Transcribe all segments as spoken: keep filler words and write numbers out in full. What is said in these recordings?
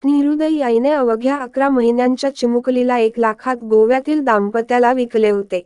निर्दयी आईने अवघ्या अकरा महिन्यांच्या चिमुकलीला एक लाखात गोव्यातील दाम्पत्याला विकले होते।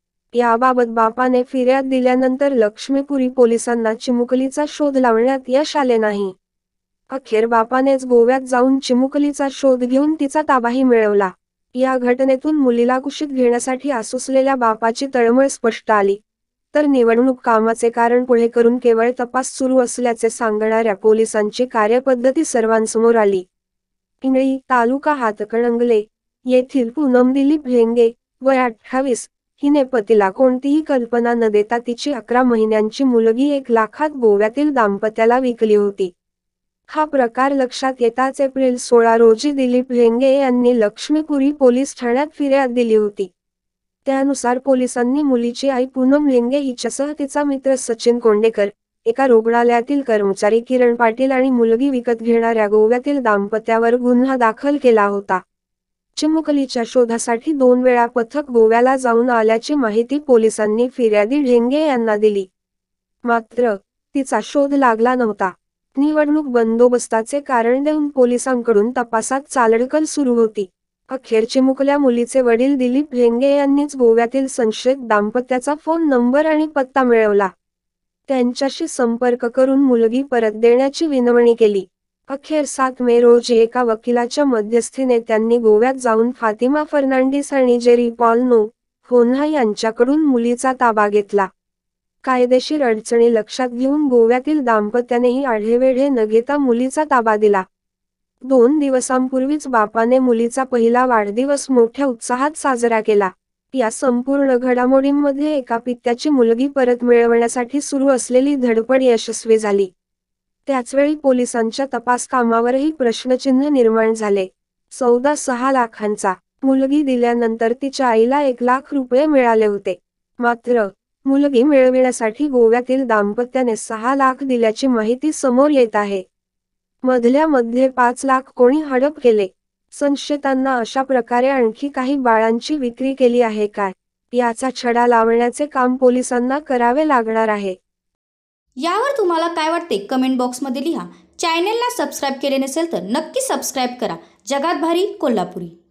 याबाबत बापाने फिर्याद दिल्यानंतर लक्ष्मीपुरी पोलिसांना चिमुकलीचा शोध लावण्यात यश आले नाही। अखेर बापानेच गोव्यात जाऊन चिमुकलीचा शोध घेऊन तिचा ताबाही मिळवला। या घटनेतून मुलीला कुशीत घेण्यासाठी आसुसलेल्या बापाची तळमळ स्पष्ट आली। तर निवडणूक कामाचे कारण पुढे करून केवळ तपास सुरू असल्याचे सांगणाऱ्या पोलिसांची कार्यपद्धती सर्वांसमोर आली। इंगळी तालुका हातकणंगले येथील पूनम दिलीप भेंगे वय अठ्ठावीस हिने पतीला कोणतीही कल्पना न देता तिची अकरा महिन्यांची मुलगी एक लाखात गोव्यातील दाम्पत्याला विकली होती। हा प्रकार लक्षात येताच एप्रिल सोळा रोजी दिलीप भेंगे यांनी लक्ष्मीपुरी पोलीस ठाण्यात फिर्याद दिली होती। त्यानुसार पोलिसांनी मुलीची आई पूनम भेंगे हिच्यासह तिचा मित्र सचिन कोंडेकर, एका रुग्णालयातील कर्मचारी किरण पाटील आणि मुलगी विकत घेणाऱ्या गोव्यातील दाम्पत्यावर गुन्हा दाखल केला होता। चिमुकलीच्या शोधासाठी दोन वेळा पथक गोव्याला जाऊन आल्याची माहिती पोलिसांनी फिर्यादी भेंगे यांना दिली। मात्र तिचा शोध लागला नव्हता। निवडणूक बंदोबस्ताचे कारण देऊन पोलिसांकडून तपासात चालढकल सुरू होती। अखेर चिमुकल्या मुलीचे वडील दिलीप भेंगे यांनीच गोव्यातील संशयित दाम्पत्याचा फोन नंबर आणि पत्ता मिळवला। त्यांच्याशी संपर्क करून मुलगी परत देण्याची विनवणी केली। अखेर सात मे रोजी एका वकिलाच्या मध्यस्थीने त्यांनी गोव्यात जाऊन फातिमा फर्नांडिस आणि जेरी पॉल नो होन्हा यांच्याकडून मुलीचा ताबा घेतला। कायदेशीर अडचणी लक्षात घेऊन गोव्यातील दाम्पत्यानेही आढेवेढे न घेता मुलीचा ताबा दिला। दोन दिवसांपूर्वीच बापाने मुलीचा पहिला वाढदिवस मोठ्या उत्साहात साजरा केला। या संपूर्ण घडामोडींमध्ये एका पित्याची मुलगी परत मिळवण्यासाठी सुरू असलेली धडपड यशस्वी झाली। त्याचवेळी पोलिसांच्या तपास कामावरही प्रश्नचिन्ह निर्माण झाले। चौदा सहा लाखांचा मुलगी दिल्यानंतर तिच्या आईला एक लाख रुपये मिळाले होते। मात्र मुलगी मिळविण्यासाठी गोव्यातील दाम्पत्याने सहा लाख दिल्याची माहिती समोर येत आहे। मधल्या मध्ये पाच लाख कोणी हडप केले? संशयितांना अशा प्रकारे आणखी काही बाळांची विक्री केली आहे काय, याचा छडा लावण्याचे काम पोलिसांना करावे लागणार आहे। यावर तुम्हाला काय वाटते कमेंट बॉक्समध्ये लिहा। चॅनेलला सबस्क्राईब केले नसेल तर नक्की सबस्क्राईब करा। जगात भारी कोल्हापुरी।